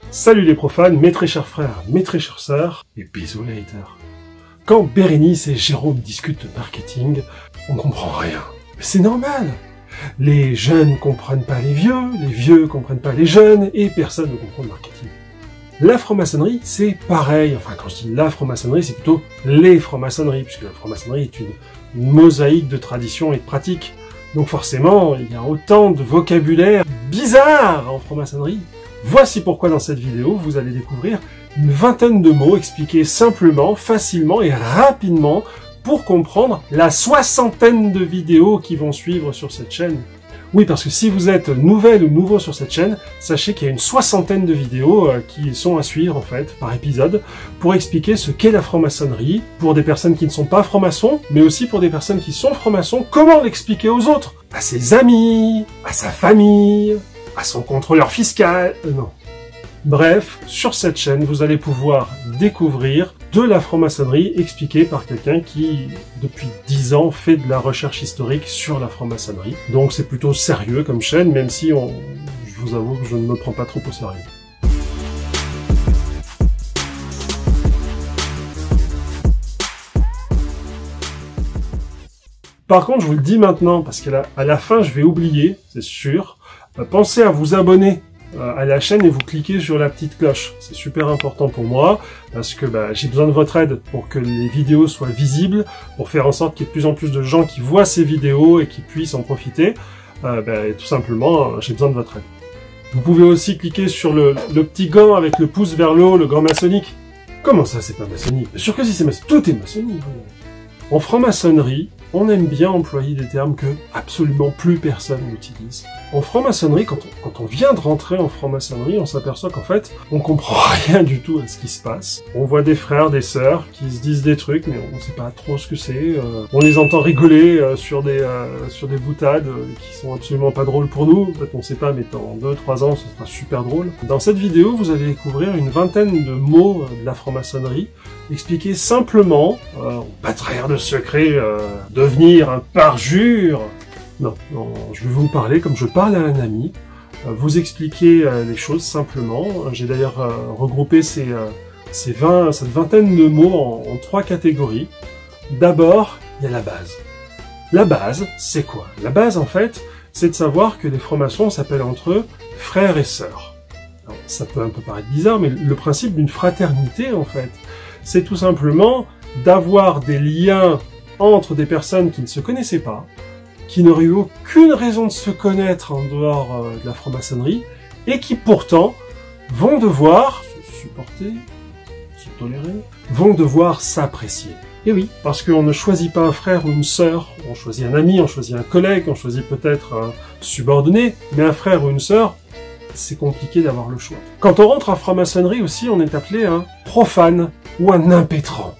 Salut les profanes, mes très chers frères, mes très chères sœurs, et bisous les haters. Quand Bérénice et Jérôme discutent de marketing, on comprend rien. Mais c'est normal. Les jeunes comprennent pas les vieux comprennent pas les jeunes, et personne ne comprend le marketing. La franc-maçonnerie, c'est pareil. Enfin, quand je dis la franc-maçonnerie, c'est plutôt les francs-maçonneries, puisque la franc-maçonnerie est une mosaïque de traditions et de pratiques. Donc forcément, il y a autant de vocabulaire bizarre en franc-maçonnerie. Voici pourquoi dans cette vidéo, vous allez découvrir une vingtaine de mots expliqués simplement, facilement et rapidement pour comprendre la soixantaine de vidéos qui vont suivre sur cette chaîne. Oui, parce que si vous êtes nouvelle ou nouveau sur cette chaîne, sachez qu'il y a une soixantaine de vidéos qui sont à suivre en fait, par épisode, pour expliquer ce qu'est la franc-maçonnerie, pour des personnes qui ne sont pas francs-maçons, mais aussi pour des personnes qui sont francs-maçons, comment l'expliquer aux autres, à ses amis, à sa famille, à son contrôleur fiscal, non. Bref, sur cette chaîne, vous allez pouvoir découvrir de la franc-maçonnerie expliquée par quelqu'un qui, depuis 10 ans, fait de la recherche historique sur la franc-maçonnerie. Donc c'est plutôt sérieux comme chaîne, même si je vous avoue que je ne me prends pas trop au sérieux. Par contre, je vous le dis maintenant, parce qu'à la fin, je vais oublier, c'est sûr. Pensez à vous abonner à la chaîne et vous cliquez sur la petite cloche. C'est super important pour moi parce que j'ai besoin de votre aide pour que les vidéos soient visibles, pour faire en sorte qu'il y ait de plus en plus de gens qui voient ces vidéos et qui puissent en profiter. Et tout simplement, j'ai besoin de votre aide. Vous pouvez aussi cliquer sur le petit gant avec le pouce vers le haut, le gant maçonnique. Comment ça, c'est pas maçonnique? Bien sûr que si, c'est maçonnique. Tout est maçonnique. En franc-maçonnerie, on aime bien employer des termes que absolument plus personne n'utilise. En franc-maçonnerie, quand on vient de rentrer en franc-maçonnerie, on s'aperçoit qu'en fait, on comprend rien du tout à ce qui se passe. On voit des frères, des sœurs qui se disent des trucs, mais on sait pas trop ce que c'est. On les entend rigoler sur des boutades qui sont absolument pas drôles pour nous. Peut-être on sait pas, mais dans 2-3 ans, ce sera super drôle. Dans cette vidéo, vous allez découvrir une vingtaine de mots de la franc-maçonnerie, expliqués simplement, pas trahir de secret, devenir un parjure. Non, je vais vous parler comme je parle à un ami, vous expliquer les choses simplement. J'ai d'ailleurs regroupé cette vingtaine de mots en 3 catégories. D'abord, il y a la base. La base, c'est quoi? La base, en fait, c'est de savoir que les francs-maçons s'appellent entre eux frères et sœurs. Alors, ça peut un peu paraître bizarre, mais le principe d'une fraternité, en fait, c'est tout simplement d'avoir des liens entre des personnes qui ne se connaissaient pas, qui n'auraient eu aucune raison de se connaître en dehors de la franc-maçonnerie, et qui pourtant vont devoir se supporter, se tolérer, vont devoir s'apprécier. Et oui, parce qu'on ne choisit pas un frère ou une sœur, on choisit un ami, on choisit un collègue, on choisit peut-être un subordonné, mais un frère ou une sœur, c'est compliqué d'avoir le choix. Quand on rentre en franc-maçonnerie aussi, on est appelé un profane ou un impétrant.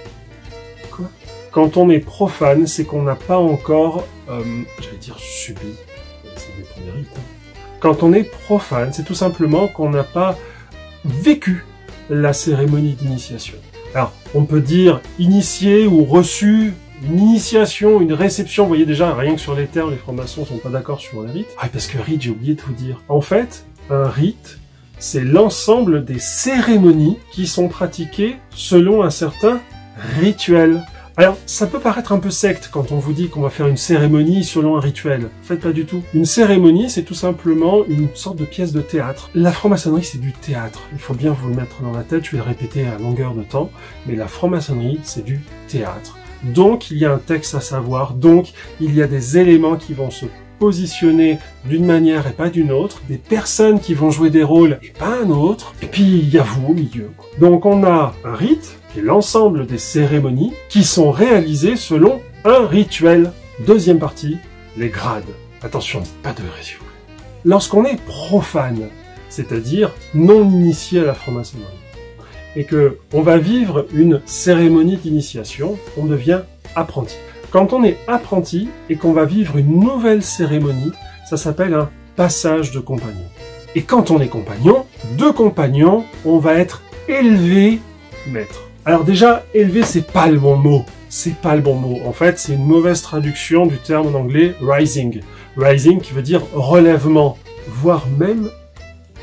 Quoi? Quand on est profane, c'est qu'on n'a pas encore, j'allais dire subi, ça dépend des rites. Quand on est profane, c'est tout simplement qu'on n'a pas vécu la cérémonie d'initiation. Alors, on peut dire initié ou reçu, une initiation, une réception. Vous voyez déjà, rien que sur les termes, les francs-maçons sont pas d'accord sur les rites. Ah, parce que rite, j'ai oublié de vous dire. En fait, un rite, c'est l'ensemble des cérémonies qui sont pratiquées selon un certain rituel. Alors, ça peut paraître un peu secte quand on vous dit qu'on va faire une cérémonie selon un rituel. En fait, pas du tout. Une cérémonie, c'est tout simplement une sorte de pièce de théâtre. La franc-maçonnerie, c'est du théâtre. Il faut bien vous le mettre dans la tête, je vais le répéter à longueur de temps, mais la franc-maçonnerie, c'est du théâtre. Donc, il y a un texte à savoir, donc, il y a des éléments qui vont se positionner d'une manière et pas d'une autre, des personnes qui vont jouer des rôles et pas un autre, et puis il y a vous au milieu. Donc on a un rite, qui est l'ensemble des cérémonies, qui sont réalisées selon un rituel. Deuxième partie, les grades. Attention, pas de hérésie. Lorsqu'on est profane, c'est-à-dire non initié à la franc-maçonnerie, et que on va vivre une cérémonie d'initiation, on devient apprenti. Quand on est apprenti et qu'on va vivre une nouvelle cérémonie, ça s'appelle un passage de compagnon. Et quand on est compagnon, deux compagnons, on va être élevé maître. Alors déjà, élevé, c'est pas le bon mot. C'est pas le bon mot. En fait, c'est une mauvaise traduction du terme en anglais rising. Rising qui veut dire relèvement, voire même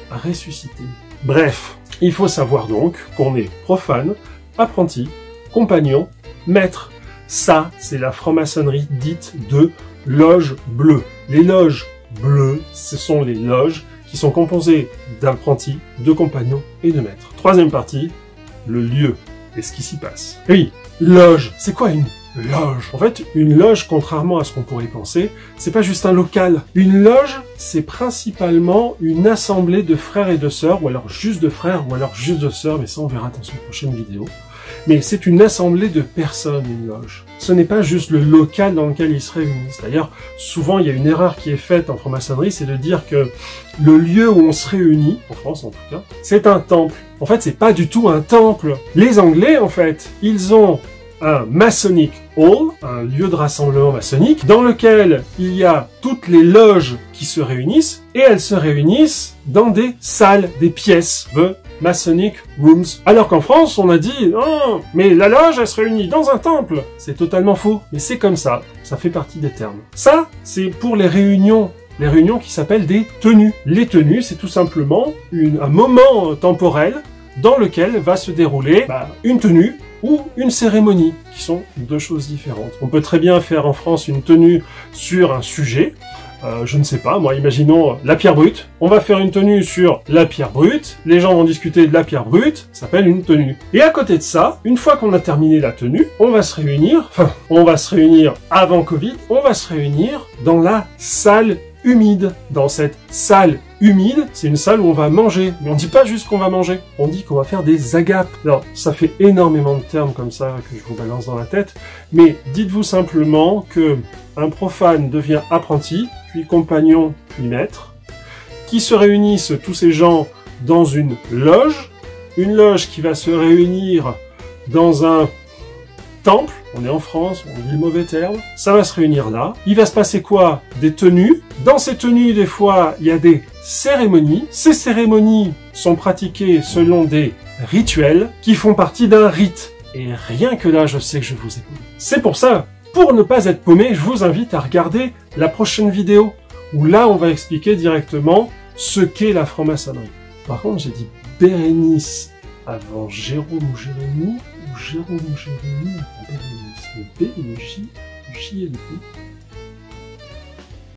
ressuscité. Bref, il faut savoir donc qu'on est profane, apprenti, compagnon, maître. Ça, c'est la franc-maçonnerie dite de loge bleue. Les loges bleues, ce sont les loges qui sont composées d'apprentis, de compagnons et de maîtres. Troisième partie, le lieu et ce qui s'y passe. Et oui, loge, c'est quoi une loge? En fait, une loge, contrairement à ce qu'on pourrait penser, c'est pas juste un local. Une loge, c'est principalement une assemblée de frères et de sœurs, ou alors juste de frères, ou alors juste de sœurs, mais ça on verra dans une prochaine vidéo. Mais c'est une assemblée de personnes, une loge. Ce n'est pas juste le local dans lequel ils se réunissent. D'ailleurs, souvent, il y a une erreur qui est faite en franc-maçonnerie, c'est de dire que le lieu où on se réunit, en France en tout cas, c'est un temple. En fait, c'est pas du tout un temple. Les Anglais, en fait, ils ont un Masonic Hall, un lieu de rassemblement maçonnique, dans lequel il y a toutes les loges qui se réunissent, et elles se réunissent dans des salles, des pièces, the Masonic Rooms. Alors qu'en France, on a dit, oh, mais la loge, elle se réunit dans un temple. C'est totalement faux, mais c'est comme ça fait partie des termes. Ça, c'est pour les réunions qui s'appellent des tenues. Les tenues, c'est tout simplement un moment temporel dans lequel va se dérouler une tenue ou une cérémonie, qui sont deux choses différentes. On peut très bien faire en France une tenue sur un sujet, je ne sais pas, moi, imaginons la pierre brute. On va faire une tenue sur la pierre brute, les gens vont discuter de la pierre brute, ça s'appelle une tenue. Et à côté de ça, une fois qu'on a terminé la tenue, on va se réunir avant Covid, on va se réunir dans la salle humide. Dans cette salle humide, c'est une salle où on va manger. Mais on dit pas juste qu'on va manger, on dit qu'on va faire des agapes. Alors, ça fait énormément de termes comme ça que je vous balance dans la tête, mais dites-vous simplement que un profane devient apprenti, puis compagnon, puis maître, qui se réunissent tous ces gens dans une loge qui va se réunir dans un temple. On est en France, on dit le mauvais terme. Ça va se réunir là. Il va se passer quoi? Des tenues. Dans ces tenues, des fois, il y a des cérémonies. Ces cérémonies sont pratiquées selon des rituels qui font partie d'un rite. Et rien que là, je sais que je vous ai paumé. C'est pour ça, pour ne pas être paumé, je vous invite à regarder la prochaine vidéo, où là, on va expliquer directement ce qu'est la franc-maçonnerie. Par contre, j'ai dit Bérénice avant Jérôme ou Jérémy, ou Jérôme ou Jérémy avant Bérénice. Le B et le J, le J et le B.